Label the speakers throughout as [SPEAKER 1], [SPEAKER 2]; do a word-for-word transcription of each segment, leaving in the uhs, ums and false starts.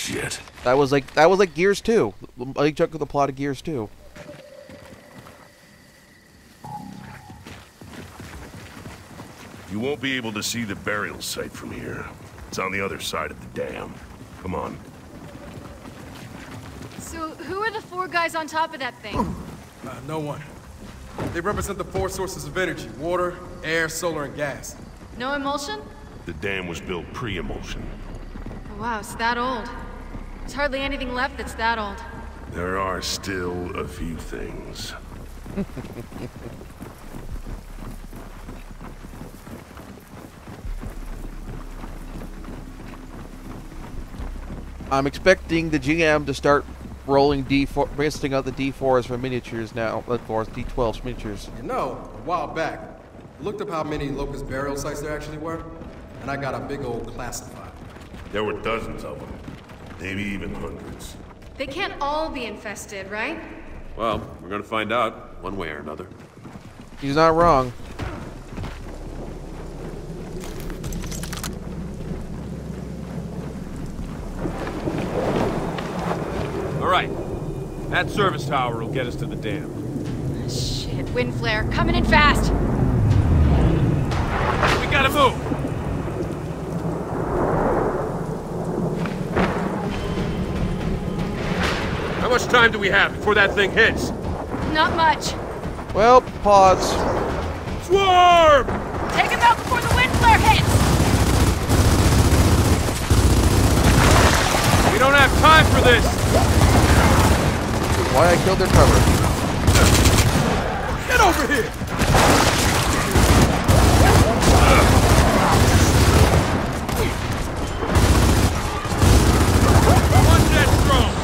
[SPEAKER 1] Shit.
[SPEAKER 2] That was like that was like Gears two. A big chunk of the plot of Gears two.
[SPEAKER 1] You won't be able to see the burial site from here. It's on the other side of the dam. Come on.
[SPEAKER 3] So, who are the four guys on top of that thing?
[SPEAKER 4] Uh, no one. They represent the four sources of energy: water, air, solar, and gas.
[SPEAKER 3] No emulsion?
[SPEAKER 1] The dam was built pre-emulsion.
[SPEAKER 3] Oh, wow, it's that old. There's hardly anything left that's that old.
[SPEAKER 1] There are still a few things.
[SPEAKER 2] I'm expecting the G M to start rolling D four, missing out the D fours for miniatures now. Not fours, D twelves miniatures.
[SPEAKER 4] You know, a while back, I looked up how many Locust burial sites there actually were, and I got a big old classified.
[SPEAKER 1] There were dozens of them. Maybe even hundreds.
[SPEAKER 3] They can't all be infested, right?
[SPEAKER 5] Well, we're gonna find out, one way or another.
[SPEAKER 2] He's not wrong.
[SPEAKER 5] All right, that service tower will get us to the dam.
[SPEAKER 3] Shit, wind flare, coming in fast!
[SPEAKER 5] We gotta move! How much time do we have before that thing hits?
[SPEAKER 3] Not much.
[SPEAKER 2] Well, pause.
[SPEAKER 5] Swarm!
[SPEAKER 3] Take him out before the wind flare hits!
[SPEAKER 5] We don't have time for this!
[SPEAKER 2] Why I killed their cover.
[SPEAKER 4] Get over here!
[SPEAKER 5] One dead strong!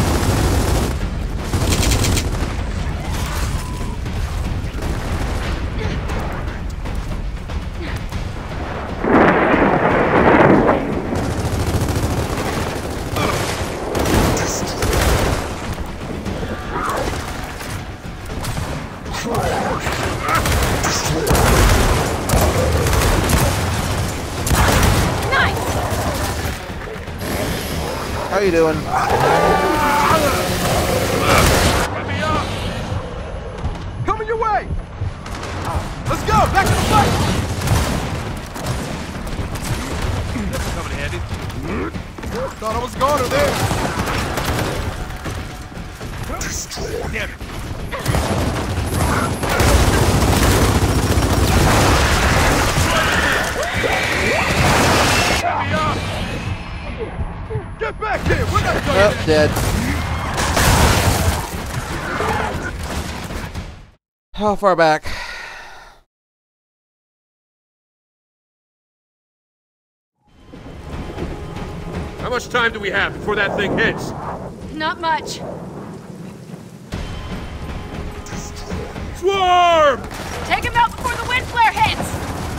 [SPEAKER 2] How you doing?
[SPEAKER 4] Coming your way! Let's go! Back to the fight!
[SPEAKER 5] That's coming handy.
[SPEAKER 4] Thought I was gone or there.
[SPEAKER 5] Damn it.
[SPEAKER 4] Get back here! We're not done
[SPEAKER 2] Oh,
[SPEAKER 4] yet.
[SPEAKER 2] dead. How far back?
[SPEAKER 5] How much time do we have before that thing hits?
[SPEAKER 3] Not much.
[SPEAKER 5] Swarm!
[SPEAKER 3] Take him out before the wind flare hits!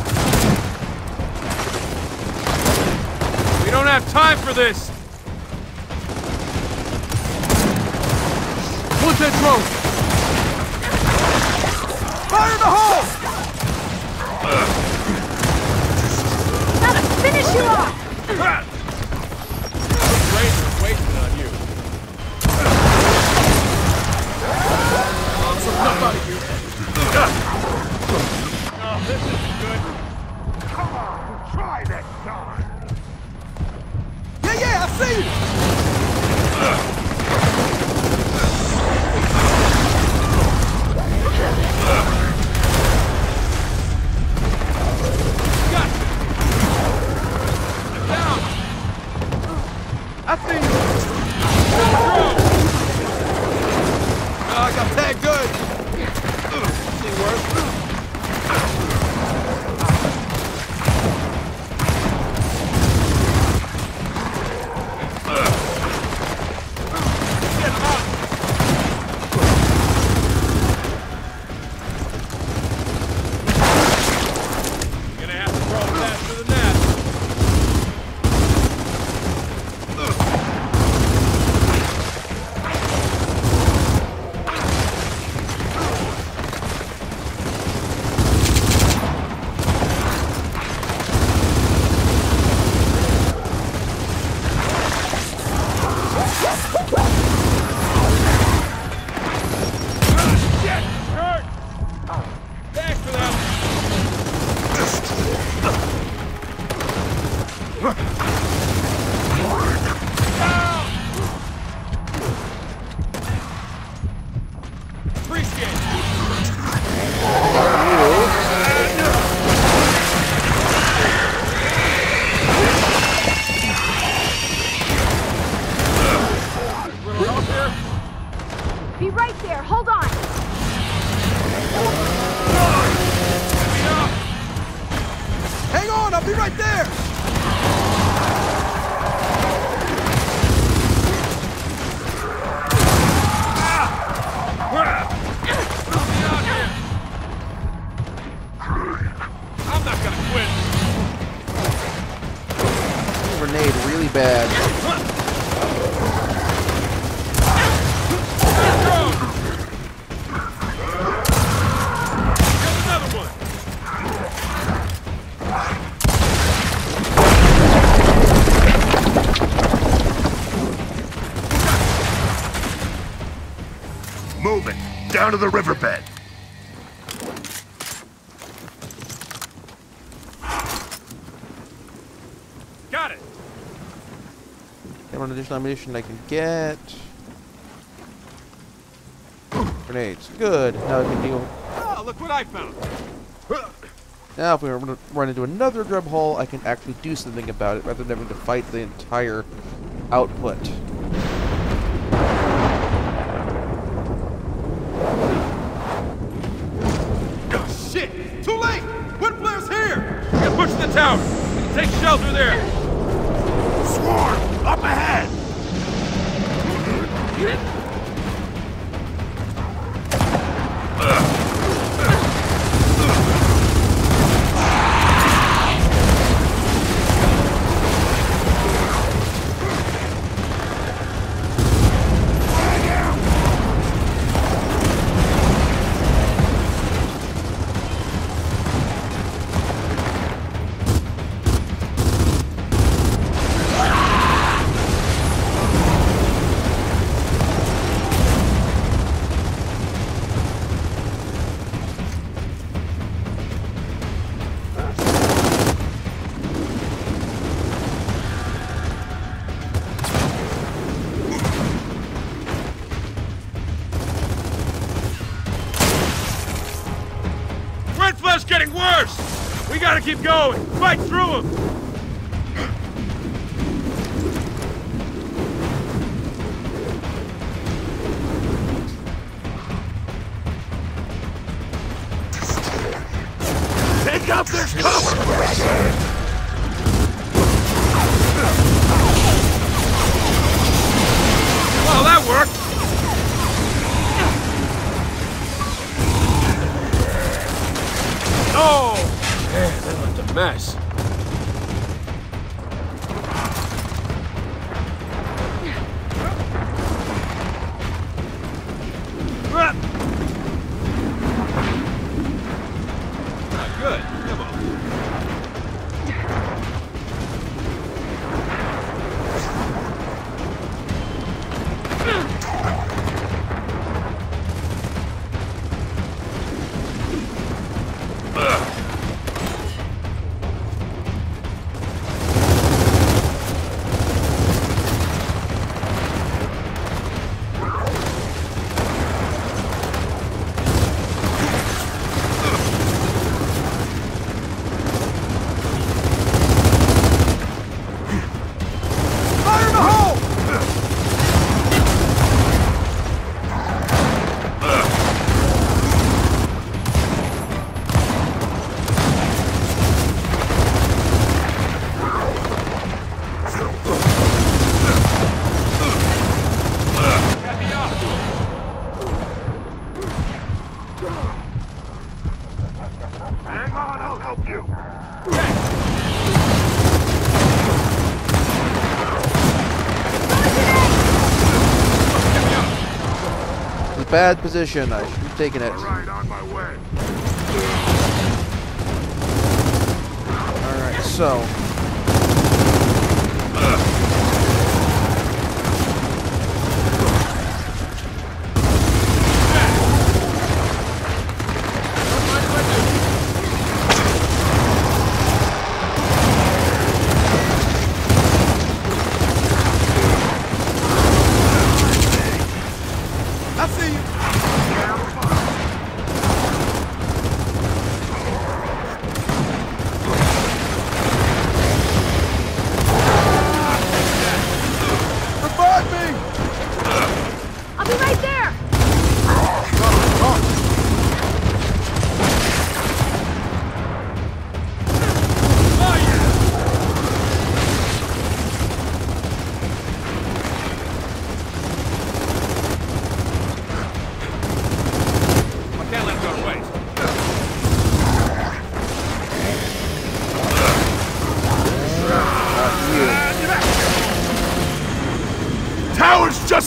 [SPEAKER 5] We don't have time for this!
[SPEAKER 4] What's that drone? Fire in the hole!
[SPEAKER 3] Gotta finish you off!
[SPEAKER 5] Razor's waiting on you.
[SPEAKER 4] Some stuff out of you.
[SPEAKER 5] Oh, this isn't good.
[SPEAKER 1] Come on, try next time.
[SPEAKER 4] Yeah, yeah, I see you!
[SPEAKER 5] Down!
[SPEAKER 4] I see you! Oh, I got tagged good! See worse.
[SPEAKER 5] Get him out! You're gonna have to throw him faster than that.
[SPEAKER 6] Be right there. Hold on.
[SPEAKER 4] Hang on, I'll be right there!
[SPEAKER 5] I'm not gonna quit.
[SPEAKER 2] Grenade really bad.
[SPEAKER 5] Another one.
[SPEAKER 1] Move it. Down to the riverbed.
[SPEAKER 5] Got it.
[SPEAKER 2] Okay, one additional ammunition I can get. Grenades. Good. Now we can deal.
[SPEAKER 5] Oh, look what I found.
[SPEAKER 2] Now if we run into another grub hole, I can actually do something about it rather than having to fight the entire output.
[SPEAKER 4] Oh, shit! Too late! Wind flare's here!
[SPEAKER 5] We can push the tower. We can take shelter there.
[SPEAKER 1] Swarm! Up ahead!
[SPEAKER 5] It's getting worse! We gotta keep going! Fight through them!
[SPEAKER 1] Take up this cover!
[SPEAKER 5] Well, that worked! Oh! Man, that looked a mess. Not good. Come on.
[SPEAKER 1] Hang on, I'll help you.
[SPEAKER 2] It's a bad position. I should have taken it.
[SPEAKER 1] All right, on my way.
[SPEAKER 2] Alright, so.
[SPEAKER 4] I see you!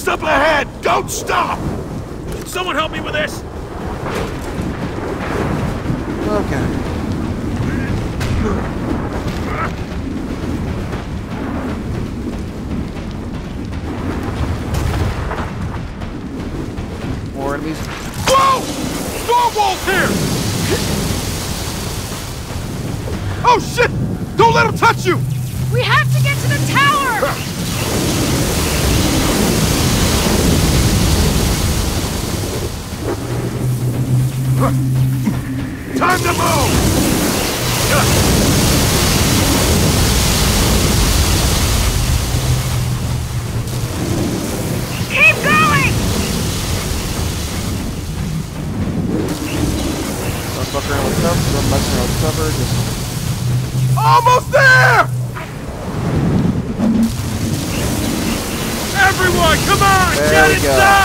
[SPEAKER 1] up ahead! Don't stop!
[SPEAKER 5] Someone help me with this!
[SPEAKER 2] Okay. More enemies.
[SPEAKER 5] Whoa! Storm wall's here! Oh shit! Don't let him touch you!
[SPEAKER 3] We have to get to the tower!
[SPEAKER 1] Time to move!
[SPEAKER 3] Keep going!
[SPEAKER 2] Don't fuck around with cover. Don't mess around with cover. Just
[SPEAKER 5] Almost there! Everyone, come on!
[SPEAKER 2] There
[SPEAKER 5] Get
[SPEAKER 2] we go.
[SPEAKER 5] inside!